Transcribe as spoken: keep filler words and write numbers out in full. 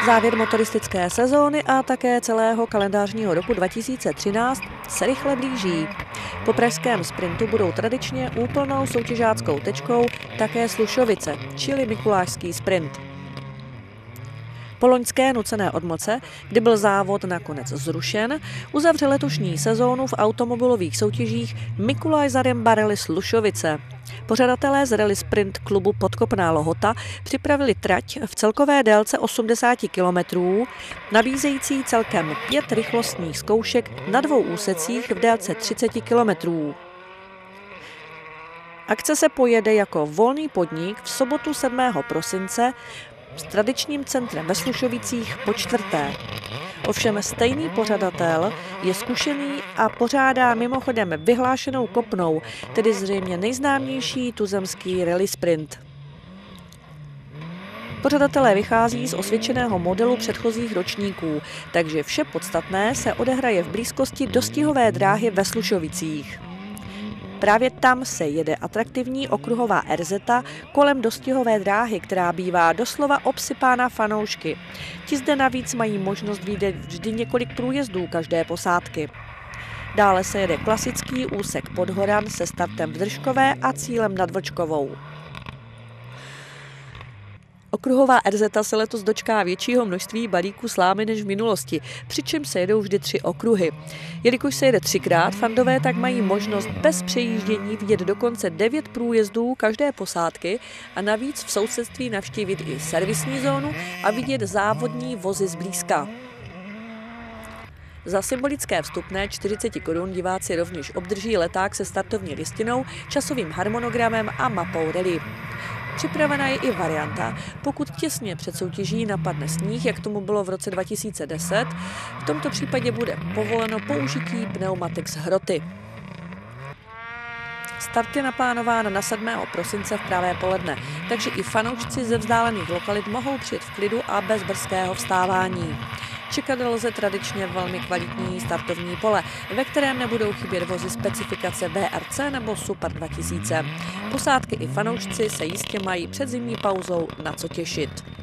Závěr motoristické sezóny a také celého kalendářního roku dva tisíce třináct se rychle blíží. Po pražském sprintu budou tradičně úplnou soutěžáckou tečkou také Slušovice, čili mikulášský sprint. Po loňské nucené odmlce, kdy byl závod nakonec zrušen, uzavře letošní sezónu v automobilových soutěžích Mikuláš Zaremba Rally Slušovice. Pořadatelé z Rally Sprint klubu Podkopná Lohota připravili trať v celkové délce osmdesát kilometrů, nabízející celkem pět rychlostních zkoušek na dvou úsecích v délce třicet kilometrů. Akce se pojede jako volný podnik v sobotu sedmého prosince s tradičním centrem ve Slušovicích po čtvrté. Ovšem stejný pořadatel je zkušený a pořádá mimochodem vyhlášenou kopnou, tedy zřejmě nejznámější tuzemský rally sprint. Pořadatelé vychází z osvědčeného modelu předchozích ročníků, takže vše podstatné se odehraje v blízkosti dostihové dráhy ve Slušovicích. Právě tam se jede atraktivní okruhová er zeta kolem dostihové dráhy, která bývá doslova obsypána fanoušky. Ti zde navíc mají možnost vidět vždy několik průjezdů každé posádky. Dále se jede klasický úsek Podhoran se startem v Držkové a cílem nad Vlčkovou. Okruhová er zeta se letos dočká většího množství balíků slámy než v minulosti, přičemž se jedou vždy tři okruhy. Jelikož se jede třikrát, fandové tak mají možnost bez přejíždění vidět dokonce devět průjezdů každé posádky a navíc v sousedství navštívit i servisní zónu a vidět závodní vozy zblízka. Za symbolické vstupné čtyřicet korun diváci rovněž obdrží leták se startovní listinou, časovým harmonogramem a mapou rally. Připravena je i varianta, pokud těsně před soutěží napadne sníh, jak tomu bylo v roce dva tisíce deset, v tomto případě bude povoleno použití pneumatik z hroty. Start je naplánován na sedmého prosince v pravé poledne, takže i fanoušci ze vzdálených lokalit mohou přijet v klidu a bez brzkého vstávání. Čekat lze tradičně velmi kvalitní startovní pole, ve kterém nebudou chybět vozy specifikace bé er cé nebo Super dva tisíce. Posádky i fanoušci se jistě mají před zimní pauzou na co těšit.